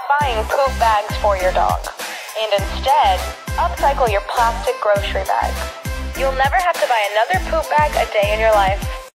buying poop bags for your dog. And instead, upcycle your plastic grocery bags. You'll never have to buy another poop bag a day in your life.